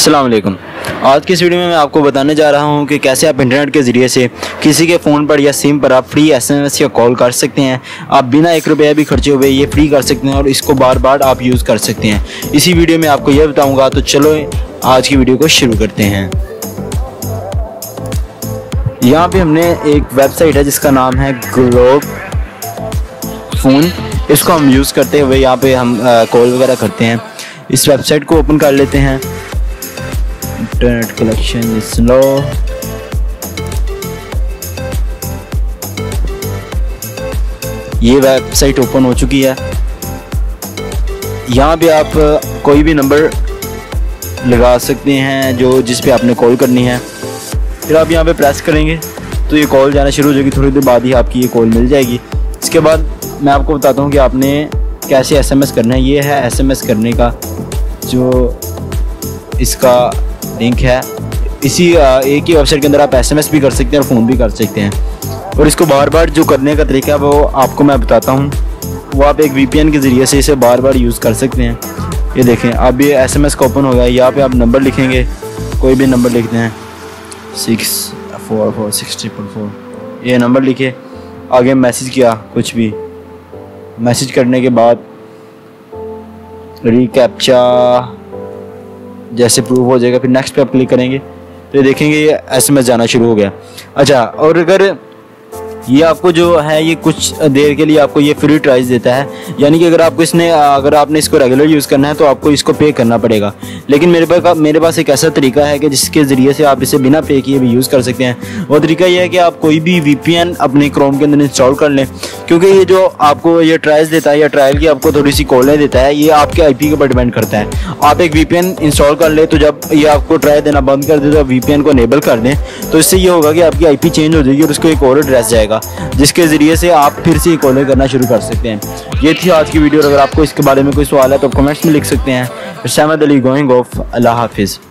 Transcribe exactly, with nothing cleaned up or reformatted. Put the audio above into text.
अस्सलाम वालेकुम। आज की इस वीडियो में मैं आपको बताने जा रहा हूं कि कैसे आप इंटरनेट के ज़रिए से किसी के फ़ोन पर या सिम पर आप फ्री एसएमएस या कॉल कर सकते हैं। आप बिना एक रुपया भी खर्चे हुए ये फ्री कर सकते हैं और इसको बार बार आप यूज़ कर सकते हैं। इसी वीडियो में आपको यह बताऊंगा, तो चलो आज की वीडियो को शुरू करते हैं। यहाँ पे हमने एक वेबसाइट है जिसका नाम है ग्लोब फ़ोन। इसको हम यूज़ करते हुए यहाँ पे हम कॉल वगैरह करते हैं। इस वेबसाइट को ओपन कर लेते हैं। Internet connection is slow. ये वेबसाइट ओपन हो चुकी है। यहाँ पे आप कोई भी नंबर लगा सकते हैं जो जिस पे आपने कॉल करनी है। फिर आप यहाँ पे प्रेस करेंगे तो ये कॉल जाना शुरू हो जाएगी। थोड़ी देर बाद ही आपकी ये कॉल मिल जाएगी। इसके बाद मैं आपको बताता हूँ कि आपने कैसे एसएमएस करना है। ये है एसएमएस करने का जो इसका लिंक है। इसी एक ही वेबसाइट के अंदर आप एसएमएस भी कर सकते हैं और फ़ोन भी कर सकते हैं। और इसको बार बार जो करने का तरीका है वो आपको मैं बताता हूँ। वो आप एक वीपीएन के ज़रिए से इसे बार बार यूज़ कर सकते हैं। ये देखें, अब ये एसएमएस का ओपन हो गया। यहाँ पे आप नंबर लिखेंगे, कोई भी नंबर लिखते हैं, six four four six triple four. ये नंबर लिखे, आगे मैसेज किया कुछ भी। मैसेज करने के बाद रिकैप्चा जैसे प्रूव हो जाएगा, फिर नेक्स्ट पे आप क्लिक करेंगे तो ये देखेंगे ये एसएमएस जाना शुरू हो गया। अच्छा, और अगर ये आपको जो है ये कुछ देर के लिए आपको ये फ्री ट्रायल देता है, यानी कि अगर आपको इसने अगर आपने इसको रेगुलर यूज़ करना है तो आपको इसको पे करना पड़ेगा। लेकिन मेरे पास मेरे पास एक ऐसा तरीका है कि जिसके ज़रिए से आप इसे बिना पे किए भी यूज़ कर सकते हैं। वो तरीका ये है कि आप कोई भी वीपीएन अपने क्रोम के अंदर इंस्टॉल कर लें, क्योंकि ये जो आपको ये ट्रायल्स देता है या ट्रायल की आपको थोड़ी सी कॉलें देता है, ये आपके आई पी के ऊपर डिपेंड करता है। आप एक वीपीएन इंस्टॉल कर ले तो जब ये आपको ट्रायल देना बंद कर दे तो वीपीएन को इनेबल कर दें, तो इससे ये होगा कि आपकी आई पी चेंज हो जाएगी और उसको एक और एड्रेस जाएगा, जिसके ज़रिए से आप फिर से कॉलें करना शुरू कर सकते हैं। ये थी आज की वीडियो। अगर आपको इसके बारे में कोई सवाल है तो कमेंट्स में लिख सकते हैं। Sahmad Ali going off. अल्लाह हाफिज़।